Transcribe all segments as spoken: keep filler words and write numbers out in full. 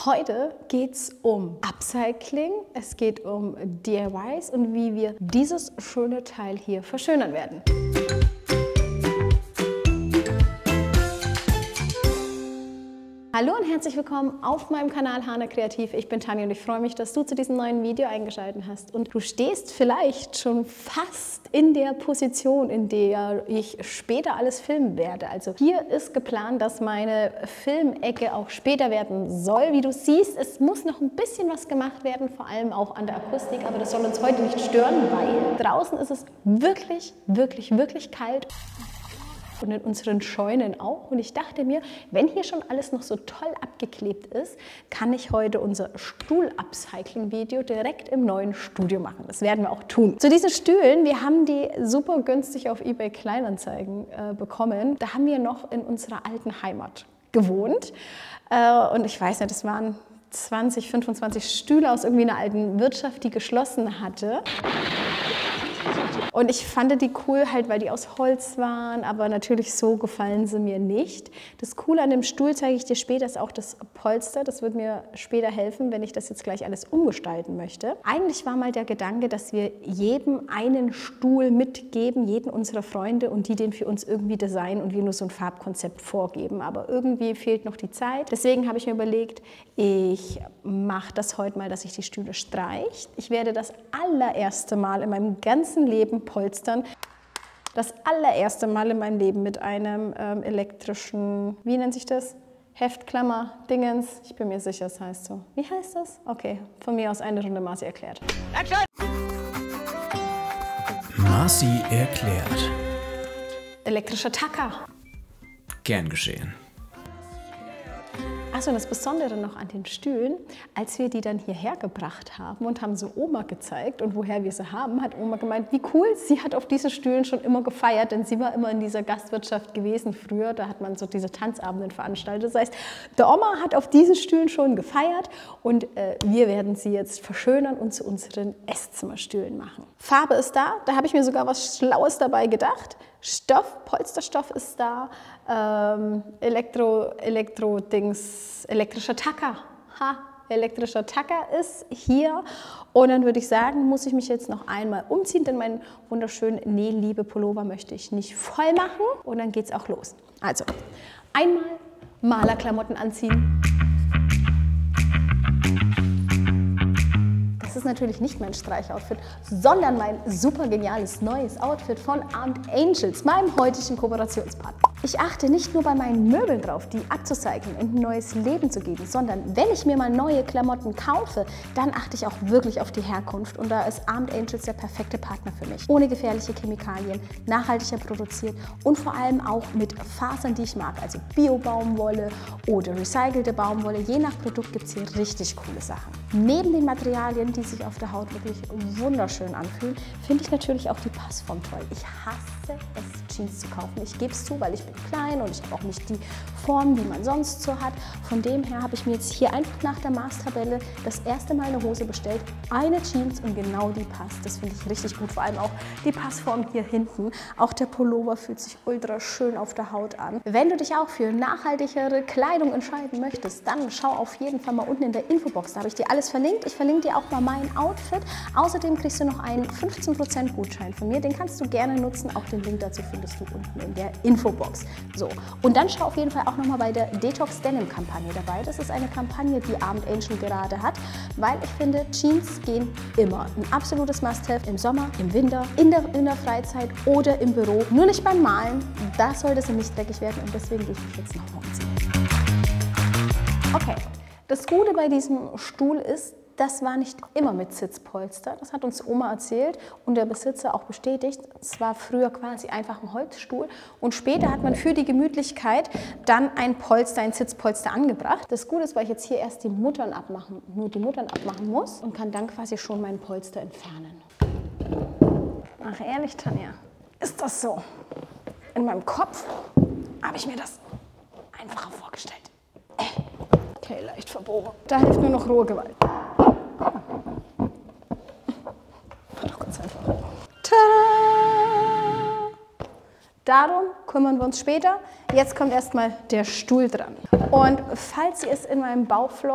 Heute geht es um Upcycling, es geht um D I Ys und wie wir dieses schöne Teil hier verschönern werden. Hallo und herzlich willkommen auf meinem Kanal Hana Kreativ. Ich bin Tanja und ich freue mich, dass du zu diesem neuen Video eingeschaltet hast. Und du stehst vielleicht schon fast in der Position, in der ich später alles filmen werde. Also hier ist geplant, dass meine Filmecke auch später werden soll. Wie du siehst, es muss noch ein bisschen was gemacht werden, vor allem auch an der Akustik. Aber das soll uns heute nicht stören, weil draußen ist es wirklich, wirklich, wirklich kalt. Und in unseren Scheunen auch. Und ich dachte mir, wenn hier schon alles noch so toll abgeklebt ist, kann ich heute unser Stuhl-Upcycling-Video direkt im neuen Studio machen. Das werden wir auch tun. Zu diesen Stühlen, wir haben die super günstig auf eBay Kleinanzeigen äh, bekommen. Da haben wir noch in unserer alten Heimat gewohnt. Äh, und ich weiß nicht, das waren zwanzig, fünfundzwanzig Stühle aus irgendwie einer alten Wirtschaft, die geschlossen hatte. Und ich fand die cool, halt, weil die aus Holz waren, aber natürlich so gefallen sie mir nicht. Das Coole an dem Stuhl zeige ich dir später, ist auch das Polster. Das wird mir später helfen, wenn ich das jetzt gleich alles umgestalten möchte. Eigentlich war mal der Gedanke, dass wir jedem einen Stuhl mitgeben, jeden unserer Freunde, und die den für uns irgendwie designen und wir nur so ein Farbkonzept vorgeben. Aber irgendwie fehlt noch die Zeit. Deswegen habe ich mir überlegt, ich mache das heute mal, dass ich die Stühle streiche. Ich werde das allererste Mal in meinem ganzen Leben polstern. Das allererste Mal in meinem Leben mit einem ähm, elektrischen, wie nennt sich das? Heftklammer, Dingens. Ich bin mir sicher, es heißt so. Wie heißt das? Okay, von mir aus eine Runde Marci erklärt. Action! Marci erklärt. Elektrischer Tacker. Gern geschehen. Achso, und das Besondere noch an den Stühlen, als wir die dann hierher gebracht haben und haben so Oma gezeigt und woher wir sie haben, hat Oma gemeint, wie cool, sie hat auf diesen Stühlen schon immer gefeiert, denn sie war immer in dieser Gastwirtschaft gewesen früher, da hat man so diese Tanzabenden veranstaltet. Das heißt, der Oma hat auf diesen Stühlen schon gefeiert und äh, wir werden sie jetzt verschönern und zu unseren Esszimmerstühlen machen. Farbe ist da, da habe ich mir sogar was Schlaues dabei gedacht. Stoff, Polsterstoff ist da, ähm, Elektro, Elektro-Dings, elektrischer Tacker, ha, elektrischer Tacker ist hier. Und dann würde ich sagen, muss ich mich jetzt noch einmal umziehen, denn meinen wunderschönen Nähliebe-Pullover möchte ich nicht voll machen. Und dann geht's auch los. Also, einmal Malerklamotten anziehen. Das ist natürlich nicht mein Streichoutfit, sondern mein super geniales neues Outfit von Armed Angels, meinem heutigen Kooperationspartner. Ich achte nicht nur bei meinen Möbeln drauf, die abzucyceln und ein neues Leben zu geben, sondern wenn ich mir mal neue Klamotten kaufe, dann achte ich auch wirklich auf die Herkunft und da ist Armed Angels der perfekte Partner für mich. Ohne gefährliche Chemikalien, nachhaltiger produziert und vor allem auch mit Fasern, die ich mag, also Bio-Baumwolle oder recycelte Baumwolle. Je nach Produkt gibt es hier richtig coole Sachen. Neben den Materialien, die sich auf der Haut wirklich wunderschön anfühlen, finde ich natürlich auch die Passform toll. Ich hasse es, Jeans zu kaufen. Ich gebe es zu, weil ich bin klein und ich habe auch nicht die Form, die man sonst so hat. Von dem her habe ich mir jetzt hier einfach nach der Maßtabelle das erste Mal eine Hose bestellt, eine Jeans und genau die passt. Das finde ich richtig gut, vor allem auch die Passform hier hinten. Auch der Pullover fühlt sich ultra schön auf der Haut an. Wenn du dich auch für nachhaltigere Kleidung entscheiden möchtest, dann schau auf jeden Fall mal unten in der Infobox. Da habe ich dir alles verlinkt. Ich verlinke dir auch mal mein Outfit. Außerdem kriegst du noch einen fünfzehn Prozent Gutschein von mir. Den kannst du gerne nutzen. Auch den Link dazu findest du unten in der Infobox. So, und dann schau auf jeden Fall auch noch mal bei der Detox Denim Kampagne dabei. Das ist eine Kampagne, die Armed Angel gerade hat, weil ich finde, Jeans gehen immer. Ein absolutes Must-have im Sommer, im Winter, in der, in der Freizeit oder im Büro. Nur nicht beim Malen. Da sollte sie nicht dreckig werden und deswegen gehe ich mich jetzt noch mal umziehen. Okay, das Gute bei diesem Stuhl ist, das war nicht immer mit Sitzpolster, das hat uns Oma erzählt und der Besitzer auch bestätigt. Es war früher quasi einfach ein Holzstuhl und später hat man für die Gemütlichkeit dann ein Polster, ein Sitzpolster angebracht. Das Gute ist, weil ich jetzt hier erst die Muttern abmachen, nur die Muttern abmachen muss und kann dann quasi schon meinen Polster entfernen. Ach ehrlich, Tanja, ist das so? In meinem Kopf habe ich mir das einfacher vorgestellt. Okay, leicht verbogen. Da hilft nur noch rohe Gewalt. Doch ganz einfach. Tada! Darum kümmern wir uns später. Jetzt kommt erstmal der Stuhl dran. Und falls ihr es in meinem Bauvlog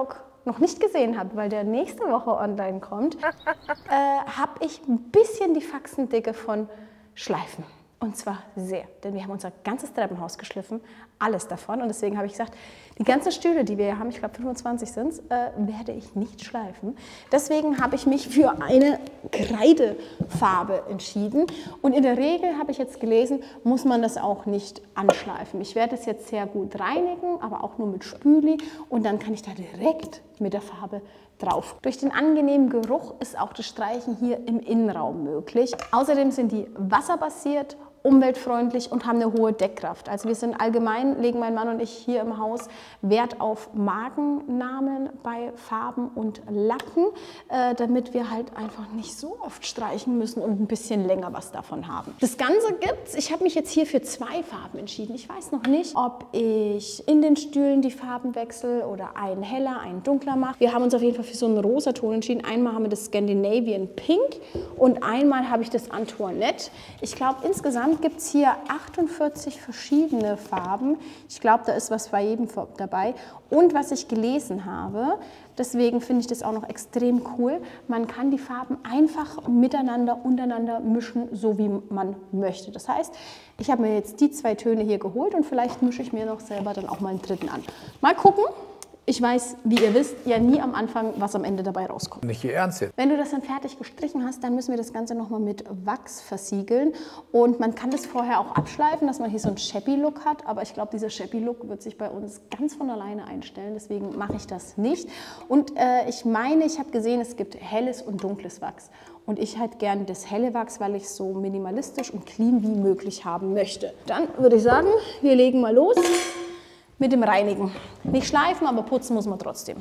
noch nicht gesehen habt, weil der nächste Woche online kommt, äh, habe ich ein bisschen die Faxendicke von Schleifen. Und zwar sehr, denn wir haben unser ganzes Treppenhaus geschliffen, alles davon. Und deswegen habe ich gesagt, die ganzen Stühle, die wir hier haben, ich glaube fünfundzwanzig sind es, äh, werde ich nicht schleifen. Deswegen habe ich mich für eine Kreidefarbe entschieden. Und in der Regel, habe ich jetzt gelesen, muss man das auch nicht anschleifen. Ich werde es jetzt sehr gut reinigen, aber auch nur mit Spüli. Und dann kann ich da direkt mit der Farbe drauf. Durch den angenehmen Geruch ist auch das Streichen hier im Innenraum möglich. Außerdem sind die wasserbasiert, umweltfreundlich und haben eine hohe Deckkraft. Also wir sind allgemein, legen mein Mann und ich hier im Haus Wert auf Markennamen bei Farben und Lacken, äh, damit wir halt einfach nicht so oft streichen müssen und ein bisschen länger was davon haben. Das Ganze gibt's. Ich habe mich jetzt hier für zwei Farben entschieden. Ich weiß noch nicht, ob ich in den Stühlen die Farben wechsle oder einen heller, einen dunkler mache. Wir haben uns auf jeden Fall für so einen Rosaton entschieden. Einmal haben wir das Scandinavian Pink und einmal habe ich das Antoinette. Ich glaube, insgesamt gibt es hier achtundvierzig verschiedene Farben. Ich glaube, da ist was bei jedem dabei. Und was ich gelesen habe, deswegen finde ich das auch noch extrem cool, man kann die Farben einfach miteinander, untereinander mischen, so wie man möchte. Das heißt, ich habe mir jetzt die zwei Töne hier geholt und vielleicht mische ich mir noch selber dann auch mal einen dritten an. Mal gucken. Ich weiß, wie ihr wisst, ja nie am Anfang, was am Ende dabei rauskommt. Nicht Ihr Ernst jetzt? Wenn du das dann fertig gestrichen hast, dann müssen wir das Ganze nochmal mit Wachs versiegeln. Und man kann das vorher auch abschleifen, dass man hier so einen Shabby-Look hat. Aber ich glaube, dieser Shabby-Look wird sich bei uns ganz von alleine einstellen. Deswegen mache ich das nicht. Und äh, ich meine, ich habe gesehen, es gibt helles und dunkles Wachs. Und ich hätte gern das helle Wachs, weil ich es so minimalistisch und clean wie möglich haben möchte. Dann würde ich sagen, wir legen mal los mit dem Reinigen. Nicht schleifen, aber putzen muss man trotzdem.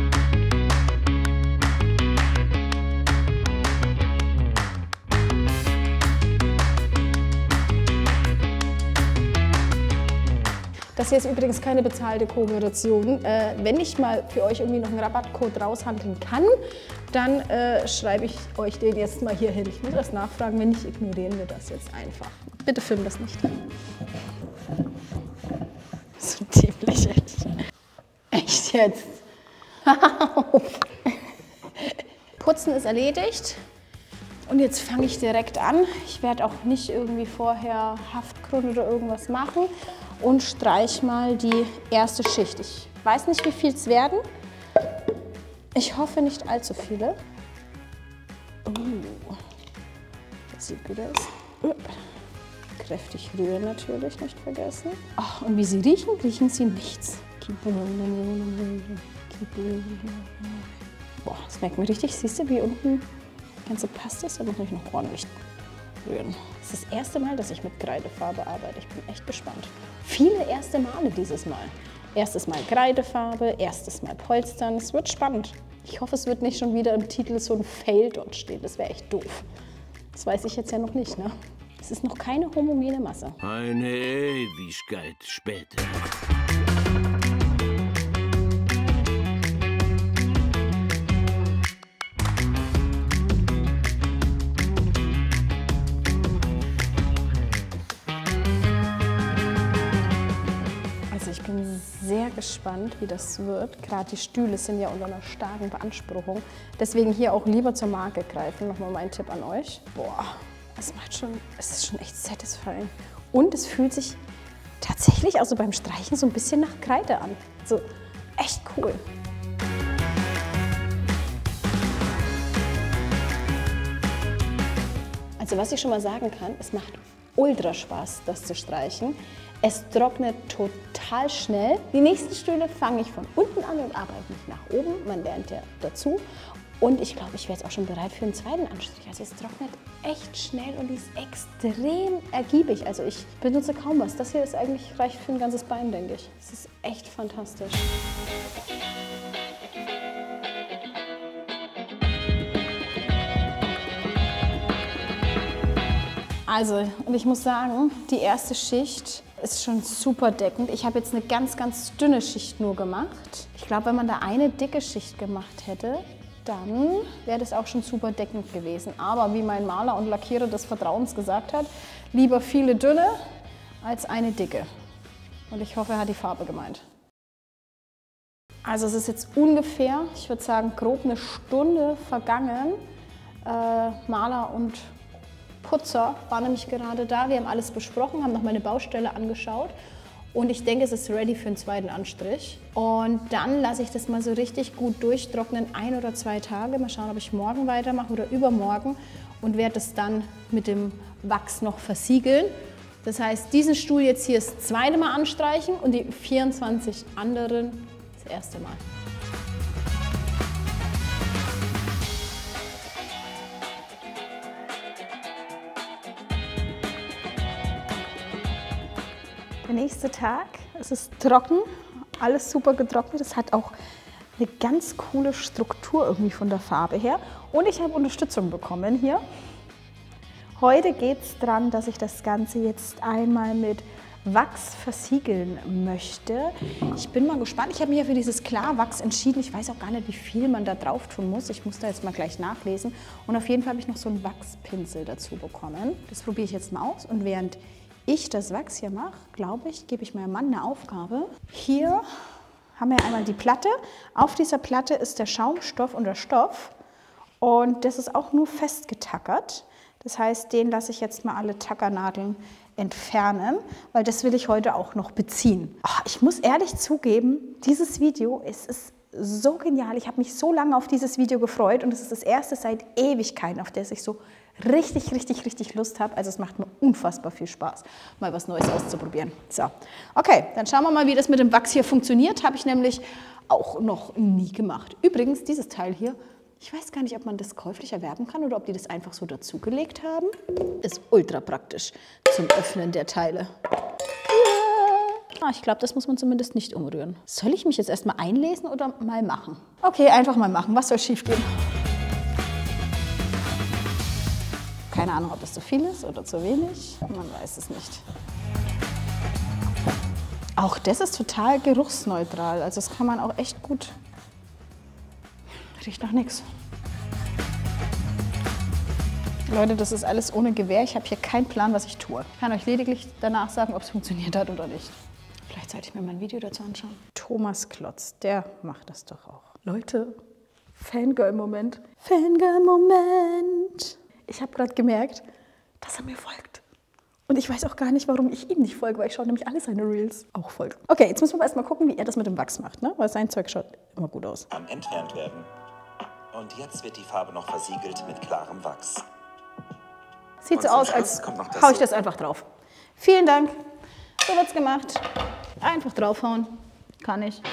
Das hier ist übrigens keine bezahlte Kooperation. Äh, wenn ich mal für euch irgendwie noch einen Rabattcode raushandeln kann, dann äh, schreibe ich euch den jetzt mal hier hin. Ich muss das nachfragen, wenn nicht, ignorieren wir das jetzt einfach. Bitte film das nicht. So dämlich echt. Echt jetzt. Putzen ist erledigt. Und jetzt fange ich direkt an. Ich werde auch nicht irgendwie vorher Haftgrund oder irgendwas machen. Und streich mal die erste Schicht. Ich weiß nicht, wie viel es werden. Ich hoffe nicht allzu viele. Uh, das sieht gut aus. Uh. Kräftig rühren natürlich, nicht vergessen. Oh, und wie sie riechen, riechen sie nichts. Boah, das merkt man richtig. Siehst du, wie unten die ganze Paste ist? Da muss ich noch ordentlich rühren. Das ist das erste Mal, dass ich mit Kreidefarbe arbeite. Ich bin echt gespannt. Viele erste Male dieses Mal. Erstes Mal Kreidefarbe, erstes Mal Polstern. Es wird spannend. Ich hoffe, es wird nicht schon wieder im Titel so ein Fail dort stehen. Das wäre echt doof. Das weiß ich jetzt ja noch nicht, ne? Es ist noch keine homogene Masse. Eine Ewigkeit später. Also ich bin sehr gespannt, wie das wird. Gerade die Stühle sind ja unter einer starken Beanspruchung. Deswegen hier auch lieber zur Marke greifen. Nochmal mein Tipp an euch. Boah. Es macht schon, es ist schon echt satisfying. Und es fühlt sich tatsächlich also beim Streichen so ein bisschen nach Kreide an. So echt cool. Also was ich schon mal sagen kann, es macht ultra Spaß, das zu streichen. Es trocknet total schnell. Die nächsten Stühle fange ich von unten an und arbeite mich nach oben. Man lernt ja dazu. Und ich glaube, ich wäre jetzt auch schon bereit für einen zweiten Anstrich. Also es trocknet echt schnell und ist extrem ergiebig. Also ich benutze kaum was. Das hier ist eigentlich reicht für ein ganzes Bein, denke ich. Es ist echt fantastisch. Also, und ich muss sagen, die erste Schicht ist schon super deckend. Ich habe jetzt eine ganz, ganz dünne Schicht nur gemacht. Ich glaube, wenn man da eine dicke Schicht gemacht hätte, dann wäre das auch schon super deckend gewesen. Aber wie mein Maler und Lackierer des Vertrauens gesagt hat, lieber viele dünne als eine dicke. Und ich hoffe, er hat die Farbe gemeint. Also es ist jetzt ungefähr, ich würde sagen, grob eine Stunde vergangen. Äh, Maler und Putzer waren nämlich gerade da. Wir haben alles besprochen, haben noch meine Baustelle angeschaut. Und ich denke, es ist ready für einen zweiten Anstrich. Und dann lasse ich das mal so richtig gut durchtrocknen, ein oder zwei Tage. Mal schauen, ob ich morgen weitermache oder übermorgen. Und werde es dann mit dem Wachs noch versiegeln. Das heißt, diesen Stuhl jetzt hier das zweite Mal anstreichen und die vierundzwanzig anderen das erste Mal. Der nächste Tag, es ist trocken, alles super getrocknet. Es hat auch eine ganz coole Struktur irgendwie von der Farbe her. Und ich habe Unterstützung bekommen hier. Heute geht es daran, dass ich das Ganze jetzt einmal mit Wachs versiegeln möchte. Ich bin mal gespannt. Ich habe mich ja für dieses Klarwachs entschieden. Ich weiß auch gar nicht, wie viel man da drauf tun muss. Ich muss da jetzt mal gleich nachlesen. Und auf jeden Fall habe ich noch so einen Wachspinsel dazu bekommen. Das probiere ich jetzt mal aus. Und während ich das Wachs hier mache, glaube ich, gebe ich meinem Mann eine Aufgabe. Hier haben wir einmal die Platte. Auf dieser Platte ist der Schaumstoff und der Stoff. Und das ist auch nur fest getackert. Das heißt, den lasse ich jetzt mal alle Tackernadeln entfernen, weil das will ich heute auch noch beziehen. Ach, ich muss ehrlich zugeben, dieses Video es ist so genial. Ich habe mich so lange auf dieses Video gefreut und es ist das erste seit Ewigkeiten, auf das ich so richtig, richtig, richtig Lust habe. Also es macht mir unfassbar viel Spaß, mal was Neues auszuprobieren. So, okay, dann schauen wir mal, wie das mit dem Wachs hier funktioniert. Habe ich nämlich auch noch nie gemacht. Übrigens, dieses Teil hier, ich weiß gar nicht, ob man das käuflich erwerben kann oder ob die das einfach so dazugelegt haben. Ist ultra praktisch zum Öffnen der Teile. Ja. Ah, ich glaube, das muss man zumindest nicht umrühren. Soll ich mich jetzt erstmal einlesen oder mal machen? Okay, einfach mal machen. Was soll schief gehen? Keine Ahnung, ob das zu viel ist oder zu wenig. Man weiß es nicht. Auch das ist total geruchsneutral. Also das kann man auch echt gut. Riecht nach nichts. Leute, das ist alles ohne Gewehr. Ich habe hier keinen Plan, was ich tue. Ich kann euch lediglich danach sagen, ob es funktioniert hat oder nicht. Vielleicht sollte ich mir mal ein Video dazu anschauen. Thomas Klotz, der macht das doch auch. Leute, Fangirl-Moment. Fangirl-Moment. Ich habe gerade gemerkt, dass er mir folgt. Und ich weiß auch gar nicht, warum ich ihm nicht folge, weil ich schaue nämlich alle seine Reels auch folgen. Okay, jetzt müssen wir erst mal gucken, wie er das mit dem Wachs macht, ne? Weil sein Zeug schaut immer gut aus. Kann entfernt werden. Und jetzt wird die Farbe noch versiegelt mit klarem Wachs. Sieht Und so zum aus, Schluss als kommt noch das haue ich hier. das einfach drauf. Vielen Dank. So wird's gemacht. Einfach draufhauen. Kann ich.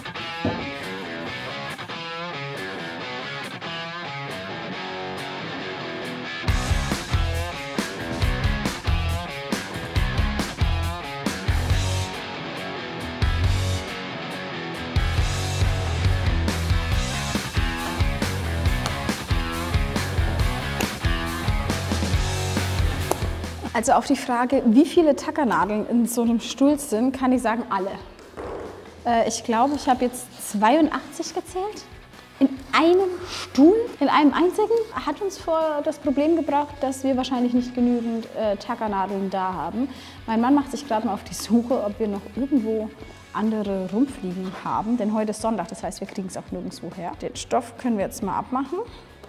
Also auf die Frage, wie viele Tackernadeln in so einem Stuhl sind, kann ich sagen, alle. Äh, ich glaube, ich habe jetzt zweiundachtzig gezählt. In einem Stuhl, in einem einzigen, hat uns vor das Problem gebracht, dass wir wahrscheinlich nicht genügend äh, Tackernadeln da haben. Mein Mann macht sich gerade mal auf die Suche, ob wir noch irgendwo andere rumfliegen haben. Denn heute ist Sonntag, das heißt, wir kriegen es auch nirgendwo her. Den Stoff können wir jetzt mal abmachen.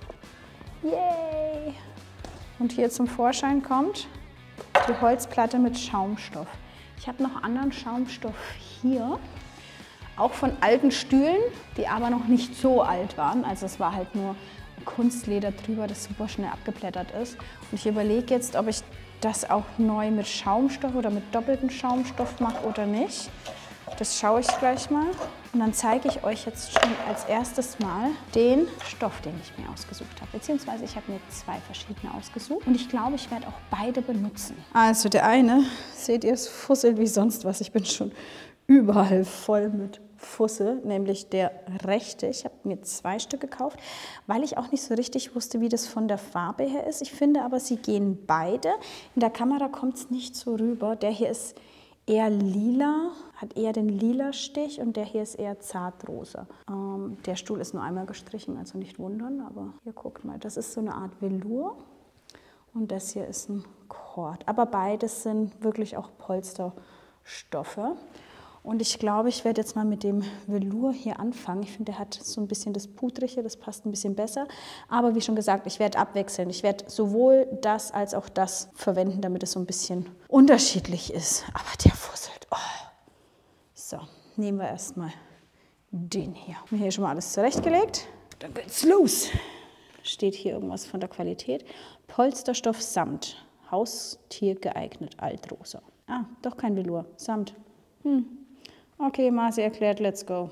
Yay! Und hier zum Vorschein kommt die Holzplatte mit Schaumstoff. Ich habe noch anderen Schaumstoff hier, auch von alten Stühlen, die aber noch nicht so alt waren. Also es war halt nur Kunstleder drüber, das super schnell abgeblättert ist. Und ich überlege jetzt, ob ich das auch neu mit Schaumstoff oder mit doppeltem Schaumstoff mache oder nicht. Das schaue ich gleich mal. Und dann zeige ich euch jetzt schon als erstes mal den Stoff, den ich mir ausgesucht habe. Beziehungsweise ich habe mir zwei verschiedene ausgesucht. Und ich glaube, ich werde auch beide benutzen. Also der eine, seht ihr, es fusselt wie sonst was. Ich bin schon überall voll mit Fussel, nämlich der rechte. Ich habe mir zwei Stück gekauft, weil ich auch nicht so richtig wusste, wie das von der Farbe her ist. Ich finde aber, sie gehen beide. In der Kamera kommt es nicht so rüber. Der hier ist eher lila, hat eher den lila Stich und der hier ist eher zartrosa. Ähm, der Stuhl ist nur einmal gestrichen, also nicht wundern, aber hier guckt mal, das ist so eine Art Velour und das hier ist ein Kord. Aber beides sind wirklich auch Polsterstoffe. Und ich glaube, ich werde jetzt mal mit dem Velour hier anfangen. Ich finde, der hat so ein bisschen das Pudrige, das passt ein bisschen besser. Aber wie schon gesagt, ich werde abwechseln. Ich werde sowohl das als auch das verwenden, damit es so ein bisschen unterschiedlich ist. Aber der fusselt. Oh. So, nehmen wir erstmal den hier. Mir hier schon mal alles zurechtgelegt. Dann geht's los. Steht hier irgendwas von der Qualität? Polsterstoff Samt. Haustier geeignet, altrosa. Ah, doch kein Velour. Samt. Hm. Okay, Marci erklärt, let's go.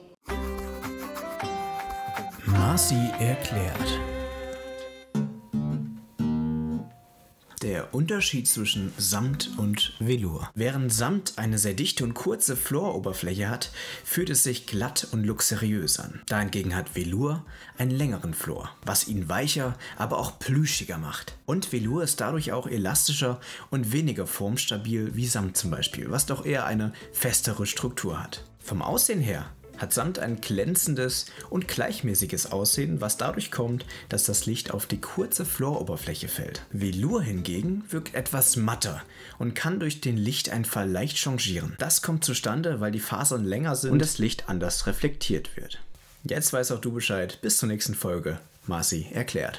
Marci erklärt. Der Unterschied zwischen Samt und Velour. Während Samt eine sehr dichte und kurze Floroberfläche hat, fühlt es sich glatt und luxuriös an. Dahingegen hat Velour einen längeren Flor, was ihn weicher, aber auch plüschiger macht. Und Velour ist dadurch auch elastischer und weniger formstabil wie Samt zum Beispiel, was doch eher eine festere Struktur hat. Vom Aussehen her hat Samt ein glänzendes und gleichmäßiges Aussehen, was dadurch kommt, dass das Licht auf die kurze Floroberfläche fällt. Velour hingegen wirkt etwas matter und kann durch den Lichteinfall leicht changieren. Das kommt zustande, weil die Fasern länger sind und das Licht anders reflektiert wird. Jetzt weißt auch du Bescheid. Bis zur nächsten Folge. Marci erklärt.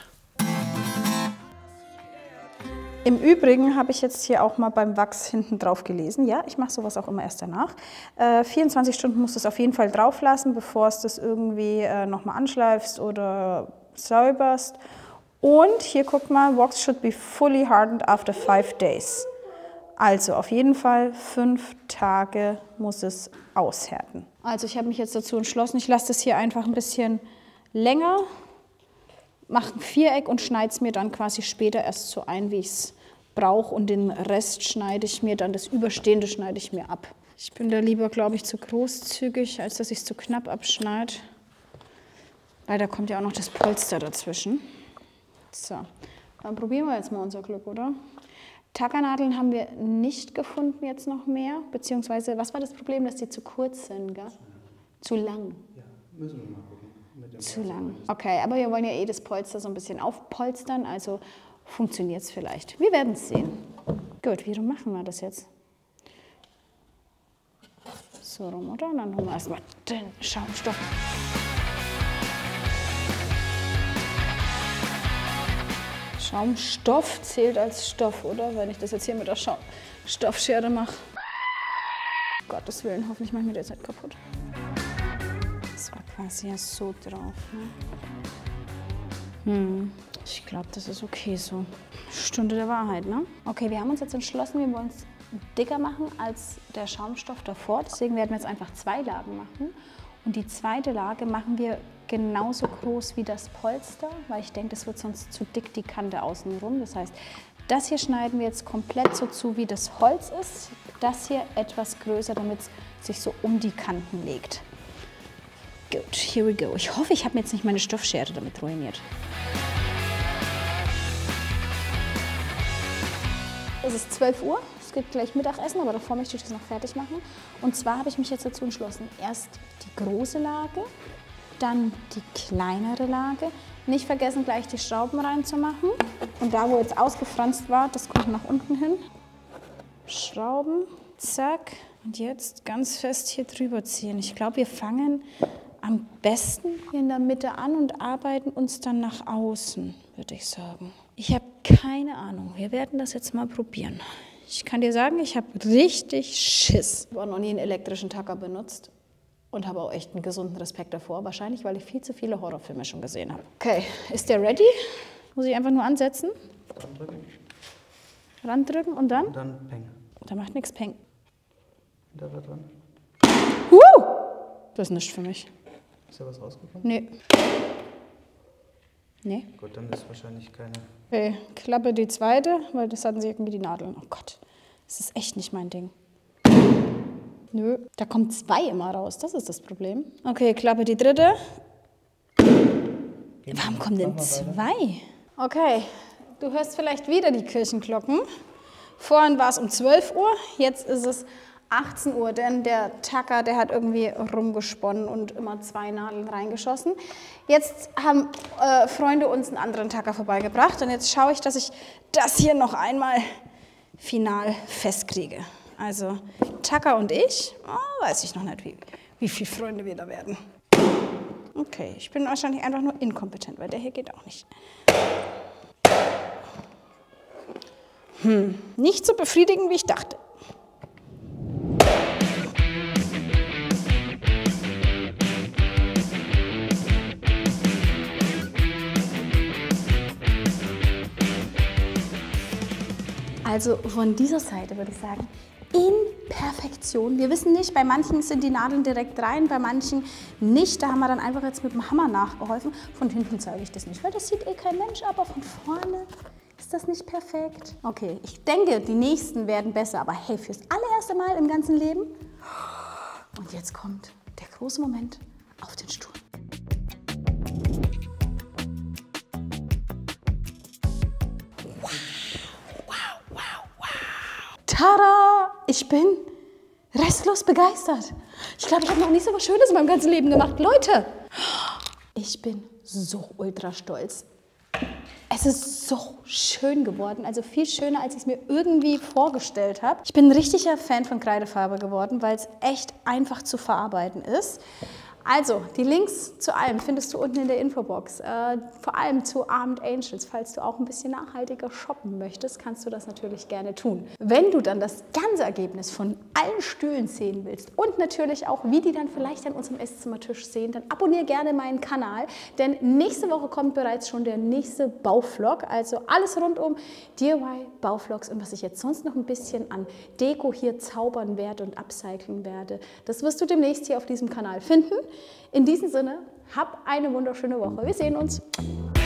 Im Übrigen habe ich jetzt hier auch mal beim Wachs hinten drauf gelesen. Ja, ich mache sowas auch immer erst danach. Äh, vierundzwanzig Stunden musst du es auf jeden Fall drauf lassen, bevor es das irgendwie äh, nochmal anschleifst oder säuberst. Und hier guckt mal, wax should be fully hardened after five days. Also auf jeden Fall fünf Tage muss es aushärten. Also ich habe mich jetzt dazu entschlossen, ich lasse das hier einfach ein bisschen länger, mache ein Viereck und schneide es mir dann quasi später erst so ein, wie ich es brauche. Und den Rest schneide ich mir dann, das Überstehende schneide ich mir ab. Ich bin da lieber, glaube ich, zu großzügig, als dass ich es zu knapp abschneide. Weil da kommt ja auch noch das Polster dazwischen. So, dann probieren wir jetzt mal unser Glück, oder? Tackernadeln haben wir nicht gefunden jetzt noch mehr. Beziehungsweise, was war das Problem, dass die zu kurz sind, gell? Zu lang. Ja, müssen wir mal gucken. Mit dem Zu lang. Okay, aber wir wollen ja eh das Polster so ein bisschen aufpolstern, also funktioniert es vielleicht. Wir werden es sehen. Gut, wie rum machen wir das jetzt? So rum, oder? Und dann holen wir erstmal den Schaumstoff. Schaumstoff zählt als Stoff, oder? Wenn ich das jetzt hier mit der Schaumstoffschere mache. Um Gottes Willen, hoffentlich mache ich mir das nicht kaputt. Das war quasi ja so drauf. Ne? Hm, ich glaube, das ist okay so. Stunde der Wahrheit, ne? Okay, wir haben uns jetzt entschlossen, wir wollen es dicker machen als der Schaumstoff davor. Deswegen werden wir jetzt einfach zwei Lagen machen. Und die zweite Lage machen wir genauso groß wie das Polster, weil ich denke, das wird sonst zu dick, die Kante außenrum. Das heißt, das hier schneiden wir jetzt komplett so zu, wie das Holz ist. Das hier etwas größer, damit es sich so um die Kanten legt. Gut, here we go. Ich hoffe, ich habe mir jetzt nicht meine Stoffschere damit ruiniert. Es ist zwölf Uhr, es gibt gleich Mittagessen, aber davor möchte ich das noch fertig machen. Und zwar habe ich mich jetzt dazu entschlossen, erst die große Lage, dann die kleinere Lage. Nicht vergessen, gleich die Schrauben reinzumachen. Und da, wo jetzt ausgefranst war, das kommt nach unten hin. Schrauben, zack. Und jetzt ganz fest hier drüber ziehen. Ich glaube, wir fangen am besten hier in der Mitte an und arbeiten uns dann nach außen, würde ich sagen. Ich habe keine Ahnung. Wir werden das jetzt mal probieren. Ich kann dir sagen, ich habe richtig Schiss. Ich habe auch noch nie einen elektrischen Tacker benutzt und habe auch echt einen gesunden Respekt davor. Wahrscheinlich, weil ich viel zu viele Horrorfilme schon gesehen habe. Okay, ist der ready? Muss ich einfach nur ansetzen? Randrücken. Randrücken und dann? Und dann Peng. Da macht nichts Peng. Da war dran. Uh! Das ist nichts für mich. Ist da was rausgekommen? Nee. Nee. Gut, dann ist wahrscheinlich keine. Okay, klappe die zweite, weil das hatten sie irgendwie die Nadeln. Oh Gott, das ist echt nicht mein Ding. Nö, da kommen zwei immer raus, das ist das Problem. Okay, klappe die dritte. Warum kommen denn zwei? Okay, du hörst vielleicht wieder die Kirchenglocken. Vorhin war es um zwölf Uhr, jetzt ist es achtzehn Uhr, denn der Tacker, der hat irgendwie rumgesponnen und immer zwei Nadeln reingeschossen. Jetzt haben äh, Freunde uns einen anderen Tacker vorbeigebracht und jetzt schaue ich, dass ich das hier noch einmal final festkriege. Also Tucker und ich, oh, weiß ich noch nicht, wie, wie viele Freunde wir da werden. Okay, ich bin wahrscheinlich einfach nur inkompetent, weil der hier geht auch nicht. Hm, nicht so befriedigend, wie ich dachte. Also von dieser Seite würde ich sagen, in Perfektion. Wir wissen nicht, bei manchen sind die Nadeln direkt rein, bei manchen nicht. Da haben wir dann einfach jetzt mit dem Hammer nachgeholfen. Von hinten zeige ich das nicht, weil das sieht eh kein Mensch, aber von vorne ist das nicht perfekt. Okay, ich denke, die nächsten werden besser, aber hey, fürs allererste Mal im ganzen Leben. Und jetzt kommt der große Moment auf den Stuhl. Tada! Ich bin restlos begeistert. Ich glaube, ich habe noch nie so was Schönes in meinem ganzen Leben gemacht. Leute, ich bin so ultra stolz. Es ist so schön geworden, also viel schöner, als ich es mir irgendwie vorgestellt habe. Ich bin ein richtiger Fan von Kreidefarbe geworden, weil es echt einfach zu verarbeiten ist. Also, die Links zu allem findest du unten in der Infobox. Äh, vor allem zu Armed Angels. Falls du auch ein bisschen nachhaltiger shoppen möchtest, kannst du das natürlich gerne tun. Wenn du dann das ganze Ergebnis von allen Stühlen sehen willst und natürlich auch, wie die dann vielleicht an unserem Esszimmertisch sehen, dann abonniere gerne meinen Kanal, denn nächste Woche kommt bereits schon der nächste Bauvlog. Also alles rund um D I Y-Bauvlogs und was ich jetzt sonst noch ein bisschen an Deko hier zaubern werde und upcyclen werde, das wirst du demnächst hier auf diesem Kanal finden. In diesem Sinne, hab eine wunderschöne Woche. Wir sehen uns.